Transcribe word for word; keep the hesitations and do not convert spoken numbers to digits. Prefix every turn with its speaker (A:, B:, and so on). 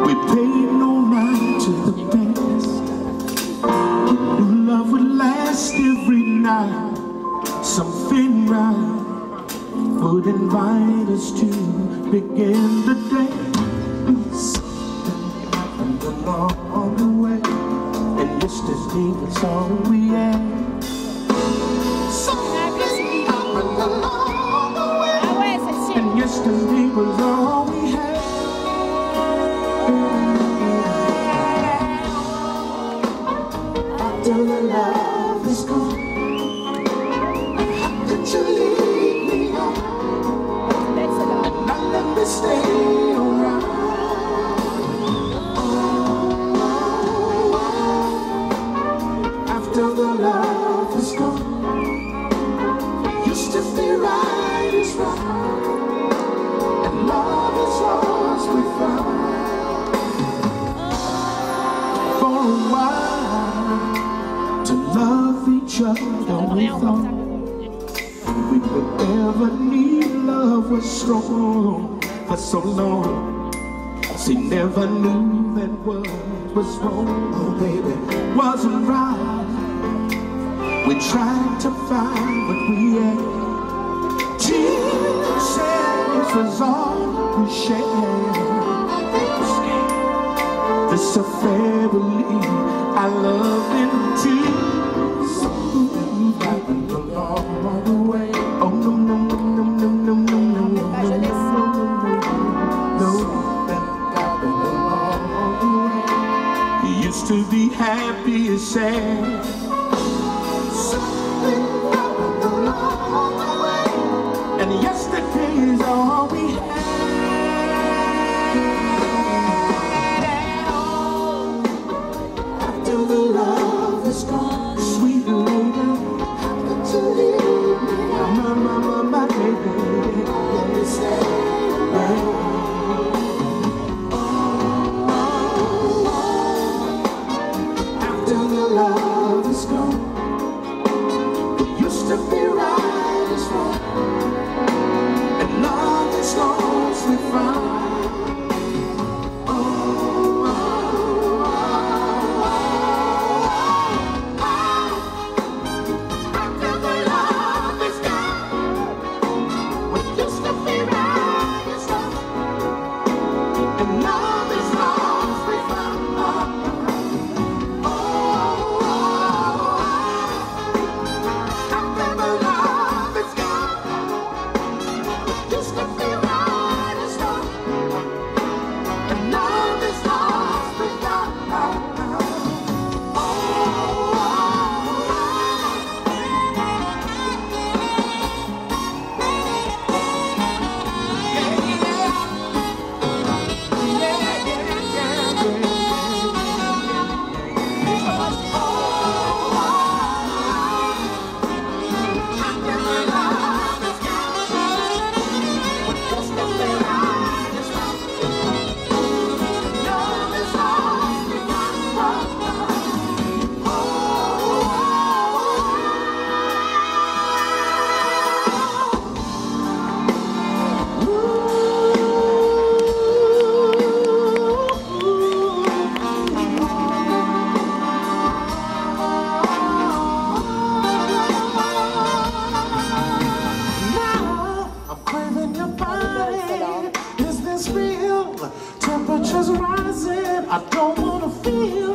A: We paid no mind to the past. Love would last every night. Something right would invite us to begin the day. Something happened along the way, and yesterday was all we had. Something happened along the way, and yesterday was all we had. After the love is gone, how could you leave me on and not let me stay around? Oh, oh, oh. After the love is gone, what used to be right is wrong, and love is lost we found. For a while, to love each other we thought we would ever need. Love was strong for so long. She never knew that what was wrong, oh baby, wasn't right. We tried to find what we had. Tears was all we shared. This affair will leave our love in tears. Something happened along the way. Oh no no no no no no no no no no no. That happened along the way. He used to be happy and sad. Something happened along the way, and yesterday is all we had. After the love is gone, sweet lady, how could you leave me? My, my, my, my baby, let me stay away. Oh, oh, oh. After the love is gone, what used to be right is wrong, and love is lost we found. Temperatures rising, I don't wanna feel